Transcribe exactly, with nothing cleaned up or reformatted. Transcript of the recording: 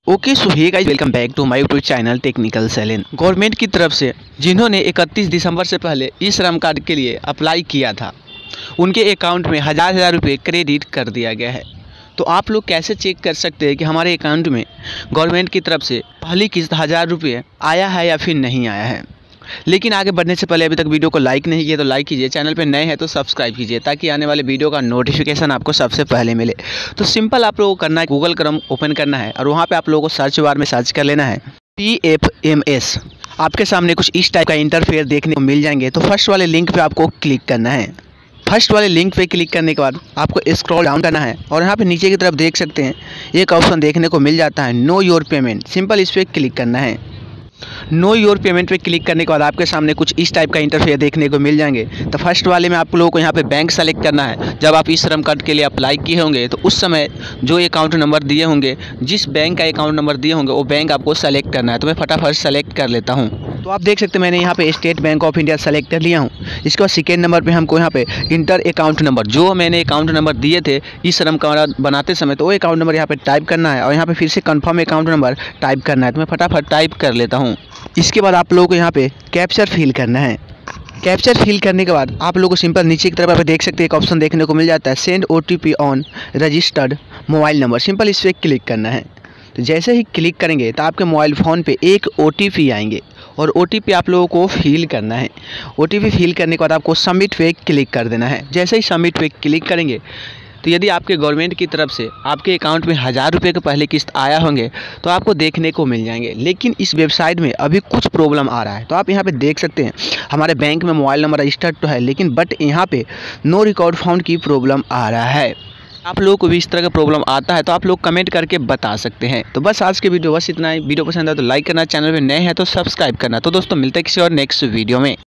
Okay so hey guys, welcome back to my YouTube channel technical Sailen. Government की तरफ से जिन्होंने इकतीस दिसंबर से पहले ई श्रम कार्ड के लिए अप्लाई किया था, उनके अकाउंट में हज़ार हज़ार रुपये क्रेडिट कर दिया गया है। तो आप लोग कैसे चेक कर सकते हैं कि हमारे अकाउंट में गवर्नमेंट की तरफ से पहली किस्त हज़ार रुपये आया है या फिर नहीं आया है। लेकिन आगे बढ़ने से पहले अभी तक वीडियो को लाइक नहीं किया तो लाइक कीजिए, चैनल पे नए हैं तो सब्सक्राइब कीजिए ताकि आने वाले वीडियो का नोटिफिकेशन आपको सबसे पहले मिले। तो सिंपल आप लोगों को करना है, गूगल क्रोम ओपन करना है और वहाँ पे आप लोगों को सर्च बार में सर्च कर लेना है पी एफ एम एस। आपके सामने कुछ इस टाइप का इंटरफेयर देखने को मिल जाएंगे। तो फर्स्ट वाले लिंक पर आपको क्लिक करना है। फर्स्ट वाले लिंक पे क्लिक करने के बाद आपको स्क्रॉल डाउन करना है और यहाँ पे नीचे की तरफ देख सकते हैं एक ऑप्शन देखने को मिल जाता है नो योर पेमेंट। सिंपल इस पर क्लिक करना है। नो योर पेमेंट पे क्लिक करने के बाद आपके सामने कुछ इस टाइप का इंटरफेयर देखने को मिल जाएंगे। तो फर्स्ट वाले में आप लोगों को यहाँ पे बैंक सेलेक्ट करना है। जब आप ई श्रम कार्ड के लिए अप्लाई किए होंगे तो उस समय जो अकाउंट नंबर दिए होंगे, जिस बैंक का अकाउंट नंबर दिए होंगे वो बैंक आपको सेलेक्ट करना है। तो मैं फटाफट सेलेक्ट कर लेता हूँ। तो आप देख सकते हैं मैंने यहाँ पे State Bank of India select कर लिया हूँ। इसके बाद सेकेंड नंबर पर हमको यहाँ पे इंटर अकाउंट नंबर, जो मैंने अकाउंट नंबर दिए थे ई श्रम कार्ड बनाते समय, तो वो अकाउंट नंबर यहाँ पे टाइप करना है और यहाँ पे फिर से कंफर्म अकाउंट नंबर टाइप करना है। तो मैं फटाफट टाइप कर लेता हूँ। इसके बाद आप लोगों को यहाँ पे कैप्चर फिल करना है। कैप्चर फिल करने के बाद आप लोगों को सिंपल नीचे की तरफ आप देख सकते हैं एक ऑप्शन देखने को मिल जाता है send O T P on registered mobile number. Simple इस पर क्लिक करना है। तो जैसे ही क्लिक करेंगे तो आपके मोबाइल फ़ोन पे एक ओ टी पी आएंगे और ओ टी पी आप लोगों को फिल करना है। ओ टी पी फिल करने के बाद आपको सबमिट पे क्लिक कर देना है। जैसे ही सबमिट पे क्लिक करेंगे तो यदि आपके गवर्नमेंट की तरफ से आपके अकाउंट में हज़ार रुपये के पहले किस्त आया होंगे तो आपको देखने को मिल जाएंगे। लेकिन इस वेबसाइट में अभी कुछ प्रॉब्लम आ रहा है। तो आप यहाँ पे देख सकते हैं हमारे बैंक में मोबाइल नंबर रजिस्टर्ड तो है, लेकिन बट यहाँ पे नो रिकॉर्ड फाउंड की प्रॉब्लम आ रहा है। आप लोगों को भी इस तरह का प्रॉब्लम आता है तो आप लोग कमेंट करके बता सकते हैं। तो बस आज के वीडियो बस इतना ही। वीडियो पसंद आए तो लाइक करना, चैनल पर नए हैं तो सब्सक्राइब करना। तो दोस्तों मिलते हैं किसी और नेक्स्ट वीडियो में।